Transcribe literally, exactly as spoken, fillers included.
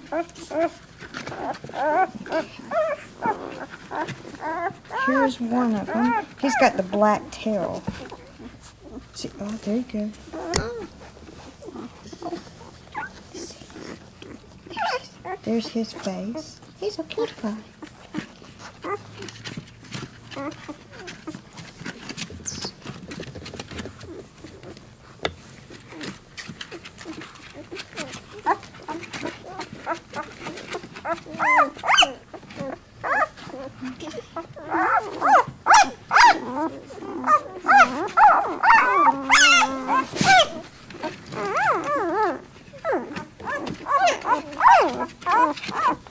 Here's one of them. He's got the black tail. See, oh, there you go. There's his face. He's a cute guy. Oh,